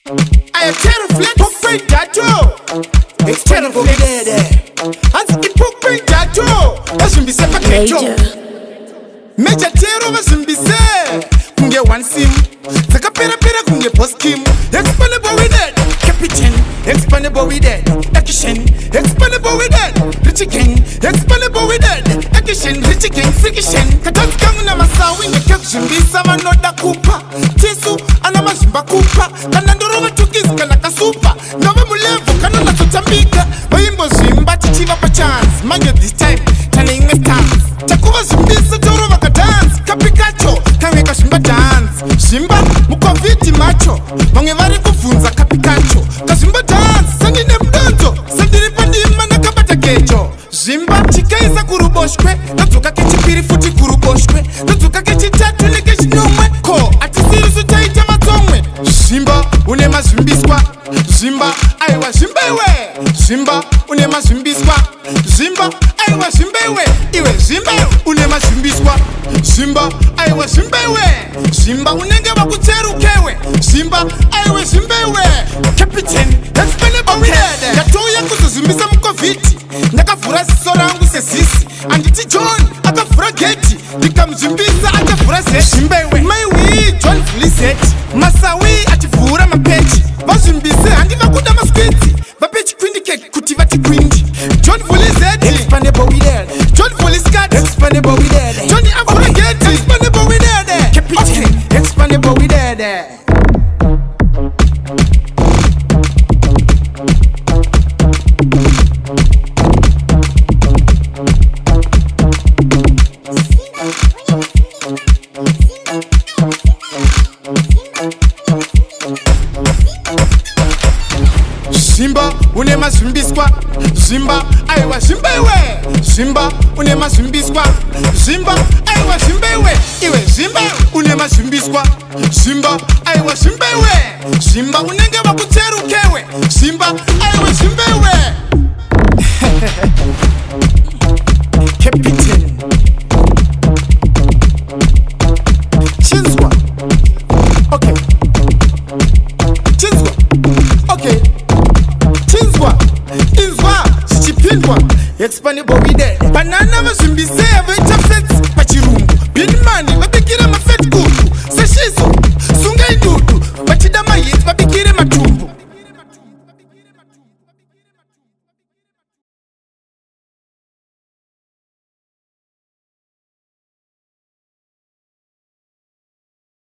I am terrified. Pokpe jajo. It's terrified. Anzi ipokpe jajo. Basimbise pakejo. Meja tero basimbise. Kunge one sim. Saka pera pera kunge post kim. Expandable with it. Captain. Expandable with it. Action. Expandable with it. Rich king. Expandable with it. Action. Rich king. Friction. Katatu kangu na masawi. Ngekekushimbisa manoda kupa. Tisu anamashimba kupa. Kanandoro matukis kana kasupa. Nove mulevu kana natutambika. Waimbo zimba chichiva pa chance. Manje this time. Tana inge stance. Takuwa shimbisa toro waka dance. Kapikacho. Kange shimba dance. Shimba mukoviti macho. Wange vari kufunza kapikacho. Kashimba dance. Sandine mdonzo. Sandine pandima na kabata kecho. Shimba chikaiza kuruboshkwe. Natuka kechipiri futi kuruboshkwe. Natuka kechitatu nekeshinomwe. Ko atisiri sutaita matomwe. Shimba unema shimbiswa. Shimba aiwa shimbewe. Shimba unema shimbiswa. Shimba aiwa shimbewe. Iwe shimba unema shimbiswa. Shimba aiwa shimbewe. Shimba unenge wakuterukewe. Shimba aiwe shimbewe. Captain expandable with it. Yatoya kuzuzumbisa mkoviti. Nakafura sorangu sesisi. Anditi John akafura geti. Nikamzumbisa akafura seti. Shimbewe maiwi John Felicet. Masawi atifura mapechi. Bazumbise andi vakuda maskwiti. Vapechi kwindi keki kuti vati kwindi. John Felicet expandable with it. John Felicet expandable with it. John afura geti expandable with it. Captain expandable with it. Shimba unema shimbiswa. Shimba aiwa shimbewe. Shimba unema shimbiswa. Shimba aiwa shimbewe. Iwe shimba unema shimbiswa. Shimba aiwa shimbewe. Shimba unenge wakuterukewe. Shimba aiwa shimbewe. Captain Chinzwa. Okay. Chinzwa. Okay. Chinzwa. Inzwa. Shichipindwa. Expandable with it. Banana washimbisa.